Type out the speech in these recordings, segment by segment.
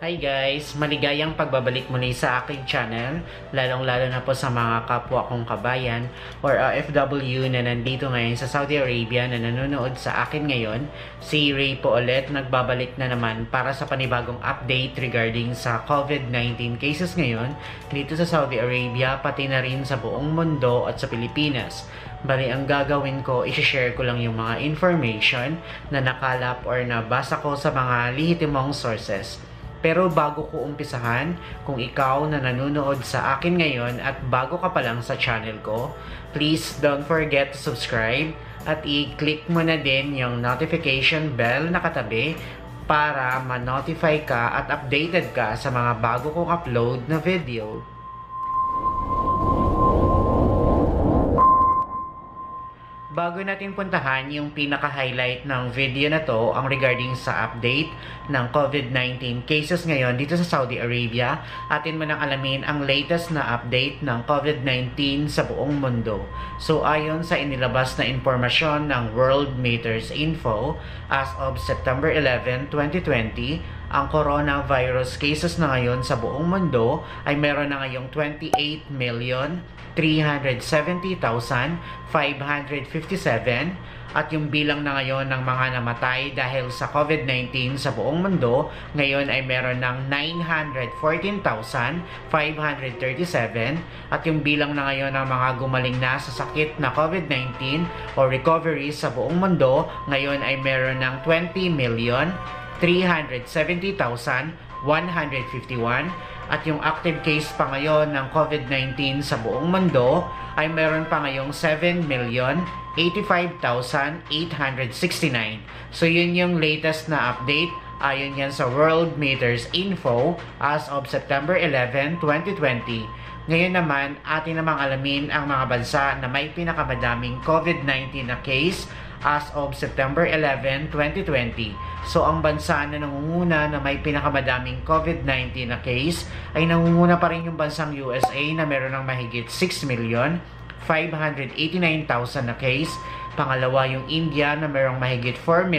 Hi guys! Maligayang pagbabalik muli sa aking channel, lalong-lalo na po sa mga kapwa kong kabayan or OFW na nandito ngayon sa Saudi Arabia na nanonood sa akin ngayon. Si Ray po ulit nagbabalik na naman para sa panibagong update regarding sa COVID-19 cases ngayon dito sa Saudi Arabia, pati na rin sa buong mundo at sa Pilipinas. Bali, ang gagawin ko, isi-share ko lang yung mga information na nakalap or nabasa ko sa mga lihitimong sources. Pero bago ko umpisahan, kung ikaw na nanonood sa akin ngayon at bago ka pa lang sa channel ko, please don't forget to subscribe at i-click mo na din yung notification bell na katabi para ma-notify ka at updated ka sa mga bago kong upload na video. Bago natin puntahan yung pinaka-highlight ng video na to, ang regarding sa update ng COVID-19 cases ngayon dito sa Saudi Arabia, atin mo nang alamin ang latest na update ng COVID-19 sa buong mundo. So ayon sa inilabas na impormasyon ng World Meters Info, as of September 11, 2020, ang coronavirus cases na ngayon sa buong mundo ay meron na ngayong 28,370,557 at yung bilang na ngayon ng mga namatay dahil sa COVID-19 sa buong mundo ngayon ay meron ng 914,537 at yung bilang na ngayon ng mga gumaling na sa sakit na COVID-19 o recovery sa buong mundo ngayon ay meron ng 20,370,151 at yung active case pa ngayon ng COVID-19 sa buong mundo ay meron pa ngayong 7,085,869. So yun yung latest na update ayon yan sa World Meters Info as of September 11, 2020. Ngayon naman, atin namang alamin ang mga bansa na may pinakamadaming COVID-19 na case as of September 11, 2020. So ang bansa na nangunguna na may pinakamadaming COVID-19 na case ay nangunguna pa rin yung bansang USA na meron ng mahigit 6,589,000 na case. Pangalawa yung India na merong mahigit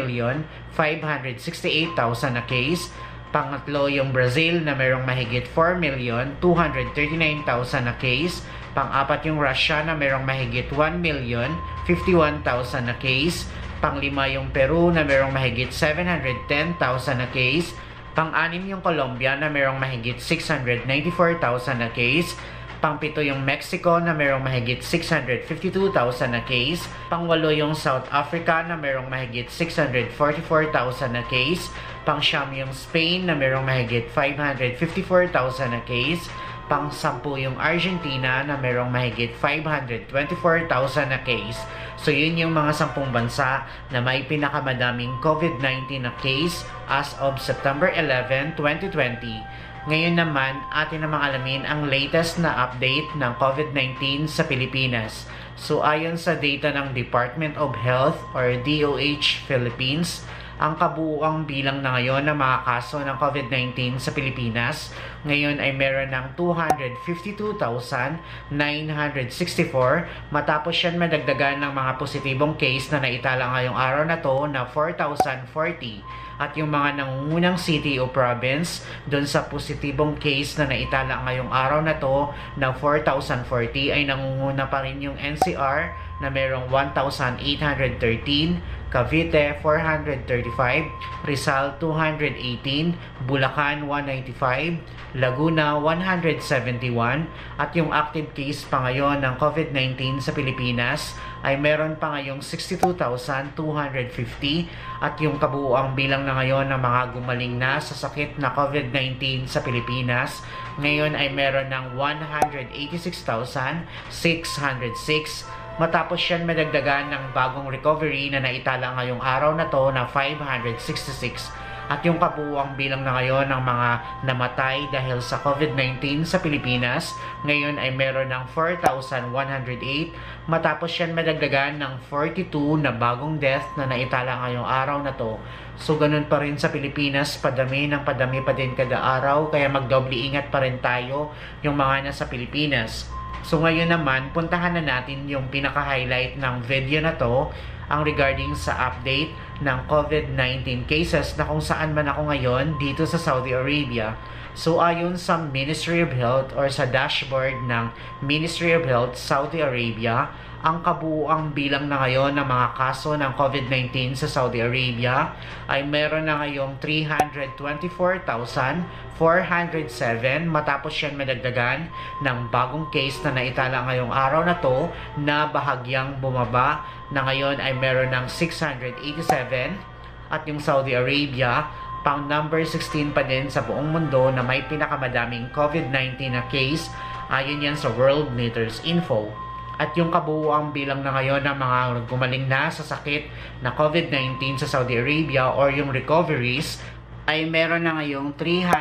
4,568,000 na case. Pangatlo yung Brazil na merong mahigit 4,239,000 na case. Pang-apat yung Russia na merong mahigit 1,051,000 na case. Panglima yung Peru na merong mahigit 710,000 na case. Pang-anim yung Colombia na merong mahigit 694,000 na case. Pang-pito yung Mexico na merong mahigit 652,000 na case. Pang-walo yung South Africa na merong mahigit 644,000 na case. Pang-siyam yung Spain na merong mahigit 554,000 na case. Pang-sampu yung Argentina na merong mahigit 524,000 na case. So yun yung mga 10 bansa na may pinakamadaming COVID-19 na case as of September 11, 2020. Ngayon naman, atin namang alamin ang latest na update ng COVID-19 sa Pilipinas. So ayon sa data ng Department of Health or DOH Philippines, ang kabuuang bilang na ngayon ng mga kaso ng COVID-19 sa Pilipinas ngayon ay meron ng 252,964 matapos yan madagdagan ng mga positibong case na naitala ngayong araw na to na 4,040 at yung mga nangungunang city o province doon sa positibong case na naitala ngayong araw na to na 4,040 ay nangunguna pa rin yung NCR na merong 1,813, Cavite 435, Rizal 218, Bulacan 195, Laguna 171 at yung active case pa ngayon ng COVID-19 sa Pilipinas ay meron pa ngayong 62,250 at yung kabuuang bilang na ngayon ng mga gumaling na sa sakit na COVID-19 sa Pilipinas ngayon ay meron ng 186,606 matapos yan madagdagan ng bagong recovery na naitala ngayong araw na to na 566 at yung kabuuang bilang na ngayon ng mga namatay dahil sa COVID-19 sa Pilipinas ngayon ay meron ng 4,108 matapos yan madagdagan ng 42 na bagong death na naitala ngayong araw na to. So ganun pa rin sa Pilipinas, padami pa din kada araw kaya magdoble ingat pa rin tayo yung mga nasa Pilipinas. So ngayon naman, puntahan na natin yung pinaka-highlight ng video na to ang regarding sa update ng COVID-19 cases na kung saan man ako ngayon dito sa Saudi Arabia. So ayon sa Ministry of Health or sa dashboard ng Ministry of Health Saudi Arabia, ang kabuuang bilang na ngayon ng mga kaso ng COVID-19 sa Saudi Arabia ay meron na ngayong 324,407 matapos yan madagdagan ng bagong case na naitala ngayong araw na to na bahagyang bumaba na ngayon ay meron ng 687 at yung Saudi Arabia pang number 16 pa din sa buong mundo na may pinakamadaming COVID-19 na case ayon yan sa World Meters Info. At yung kabuuang bilang na ngayon ng mga gumaling na sa sakit na COVID-19 sa Saudi Arabia or yung recoveries ay meron na ngayong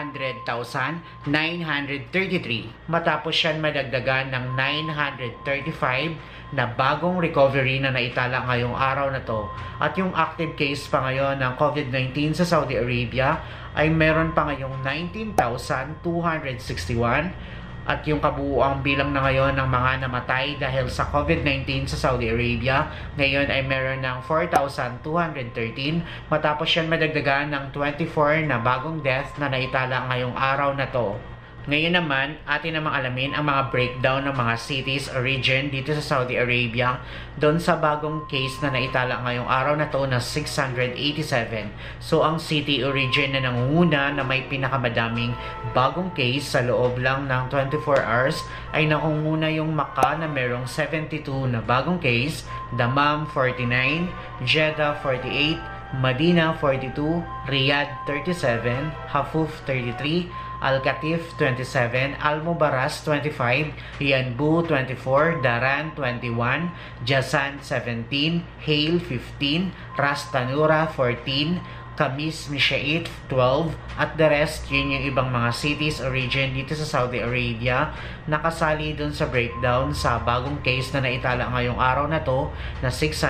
300,933 matapos yan madagdagan ng 935 na bagong recovery na naitala ngayong araw na to. At yung active case pa ngayon ng COVID-19 sa Saudi Arabia ay meron pa ngayong 19,261 at yung kabuuang bilang na ngayon ng mga namatay dahil sa COVID-19 sa Saudi Arabia ngayon ay meron ng 4,213 matapos yan madagdagan ng 24 na bagong death na naitala ngayong araw na to. Ngayon naman, atin namang alamin ang mga breakdown ng mga cities or region dito sa Saudi Arabia doon sa bagong case na naitala ngayong araw na to na 687. So, ang city or region na nangunguna na may pinakamadaming bagong case sa loob lang ng 24 hours ay nangunguna yung Makkah na merong 72 na bagong case, Dammam 49, Jeddah 48, Medina 42, Riyadh 37, Hafuf 33, Al-Qatif 27, Al-Mubaras 25, Yanbu 24, Daran 21, Jasan 17, Hale 15, Ras Tanura 14, Kamis Mishait 12, at the rest yun yung ibang mga cities or region dito sa Saudi Arabia nakasali dun sa breakdown sa bagong case na naitala ngayong araw na to na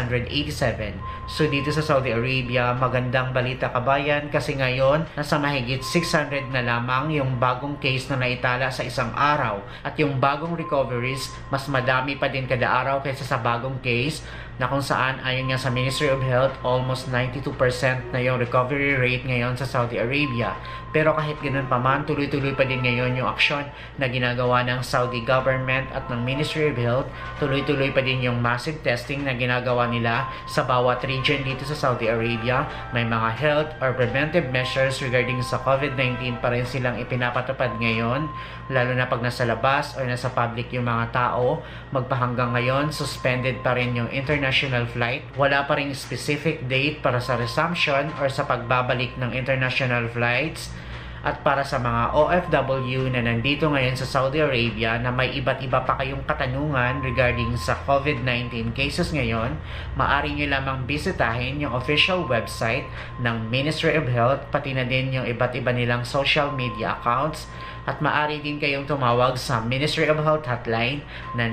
687. So dito sa Saudi Arabia, magandang balita kabayan kasi ngayon nasa mahigit 600 na lamang yung bagong case na naitala sa isang araw at yung bagong recoveries mas madami pa din kada araw kaysa sa bagong case na kung saan ayon nga sa Ministry of Health almost 92% na yung recovery rate ngayon sa Saudi Arabia. Pero kahit ganun pa man, tuloy-tuloy pa din ngayon yung aksyon na ginagawa ng Saudi government at ng Ministry of Health. Tuloy-tuloy pa din yung massive testing na ginagawa nila sa bawat region dito sa Saudi Arabia. May mga health or preventive measures regarding sa COVID-19 pa rin silang ipinapatupad ngayon. Lalo na pag nasa labas or nasa public yung mga tao, magpahanggang ngayon, suspended pa rin yung international flight. Wala pa rin specific date para sa resumption or sa pagbabalik ng international flights. At para sa mga OFW na nandito ngayon sa Saudi Arabia na may iba't iba pa kayong katanungan regarding sa COVID-19 cases ngayon, maaari nyo lamang bisitahin yung official website ng Ministry of Health, pati na din yung iba't iba nilang social media accounts. At maaari din kayong tumawag sa Ministry of Health hotline na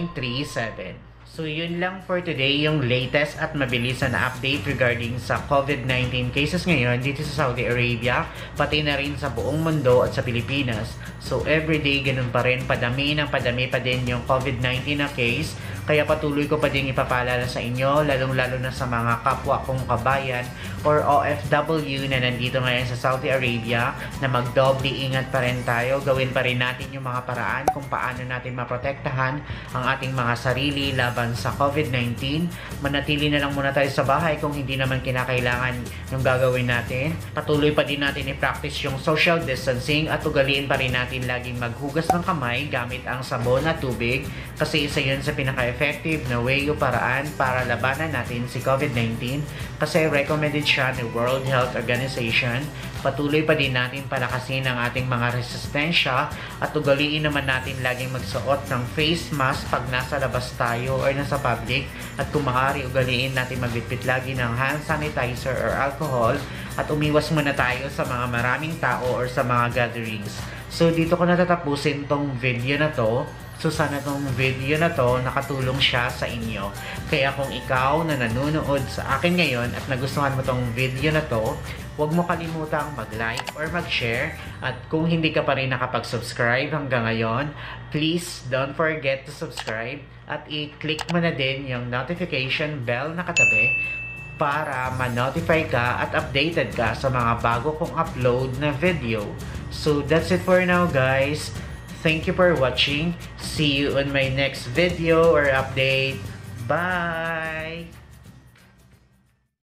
937. So yun lang for today, yung latest at mabilisan na update regarding sa COVID-19 cases ngayon dito sa Saudi Arabia, pati na rin sa buong mundo at sa Pilipinas. So everyday ganun pa rin, padami pa din yung COVID-19 na case. Kaya patuloy ko pa din ipapaalala sa inyo, lalong-lalo na sa mga kapwa kong kabayan or OFW na nandito ngayon sa Saudi Arabia na magdoble ingat pa rin tayo. Gawin pa rin natin yung mga paraan kung paano natin maprotektahan ang ating mga sarili laban sa COVID-19. Manatili na lang muna tayo sa bahay kung hindi naman kinakailangan yung gagawin natin. Patuloy pa din natin i-practice yung social distancing at ugaliin pa rin natin laging maghugas ng kamay gamit ang sabon at tubig kasi isa yun sa pinaka-effective na way o paraan para labanan natin si COVID-19 kasi recommended siya ng World Health Organization. Patuloy pa din natin palakasin ang ating mga resistensya at ugaliin naman natin laging magsuot ng face mask pag nasa labas tayo or nasa public at kung maaari ugaliin natin magbitbit lagi ng hand sanitizer or alcohol at umiwas muna tayo sa mga maraming tao or sa mga gatherings. So dito ko natatapusin tong video na to So sana tong video na to nakatulong siya sa inyo. Kaya kung ikaw na nanonood sa akin ngayon at nagustuhan mo tong video na to, huwag mo kalimutang mag-like or mag-share. At kung hindi ka pa rin nakapag-subscribe hanggang ngayon, please don't forget to subscribe at i-click mo na din yung notification bell na katabi para ma-notify ka at updated ka sa mga bago kong upload na video. So that's it for now, guys. Thank you for watching. See you on my next video or update. Bye!